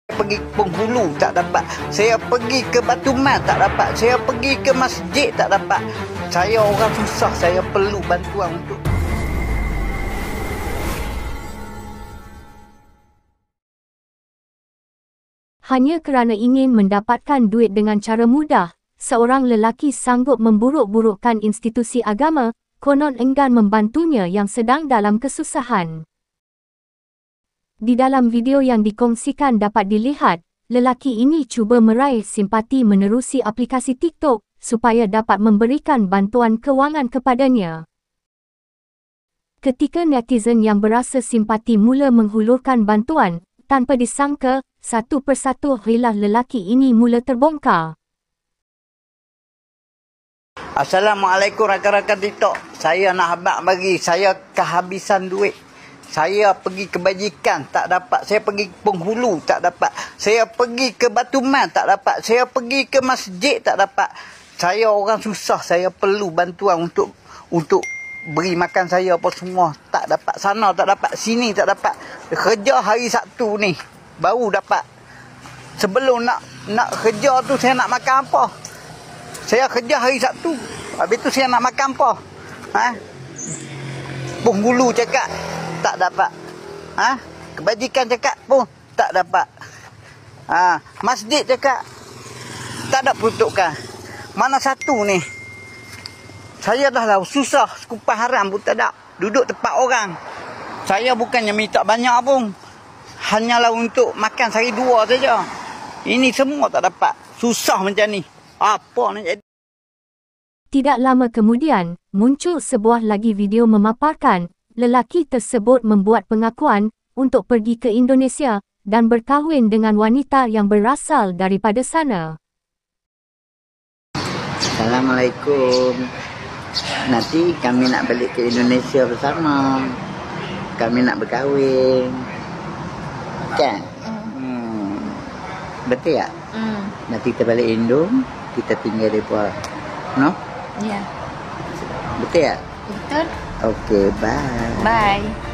Pergi ke Penghulu tak dapat. Saya pergi ke Batu Mat tak dapat. Saya pergi ke masjid tak dapat. Saya orang susah, saya perlu bantuan untuk hanya kerana ingin mendapatkan duit dengan cara mudah, seorang lelaki sanggup memburuk-burukkan institusi agama, konon enggan membantunya yang sedang dalam kesusahan. Di dalam video yang dikongsikan dapat dilihat, lelaki ini cuba meraih simpati menerusi aplikasi TikTok supaya dapat memberikan bantuan kewangan kepadanya. Ketika netizen yang berasa simpati mula menghulurkan bantuan, tanpa disangka, satu persatu hilah lelaki ini mula terbongkar. Assalamualaikum rakan-rakan TikTok. Saya nak habaq bagi. Saya kehabisan duit. Saya pergi kebajikan tak dapat. Saya pergi ke Penghulu tak dapat. Saya pergi ke Batu Mat tak dapat. Saya pergi ke masjid tak dapat. Saya orang susah. Saya perlu bantuan untuk beri makan saya apa semua. Tak dapat sana, tak dapat sini, tak dapat. Kerja hari Sabtu ni baru dapat. Sebelum nak kerja tu saya nak makan apa? Saya kerja hari Sabtu. Habis tu saya nak makan apa? Penghulu cakap tak dapat. Kebajikan cakap pun tak dapat. Masjid cakap tak ada peruntukan. Mana satu ni? Saya dah lah susah, sekupas haram pun tak ada. Duduk tempat orang. Saya bukannya minta banyak pun. Hanyalah untuk makan sehari dua saja. Ini semua tak dapat. Susah macam ni. Apa nak jadi? Tidak lama kemudian, muncul sebuah lagi video memaparkan, lelaki tersebut membuat pengakuan untuk pergi ke Indonesia dan berkahwin dengan wanita yang berasal daripada sana. Assalamualaikum. Nanti kami nak balik ke Indonesia bersama. Kami nak berkahwin. Kan? Betul tak? Nanti kita balik Indo, kita tinggal di Pulau. No? Ya. Betul tak? Betul. Okey, bye. Bye.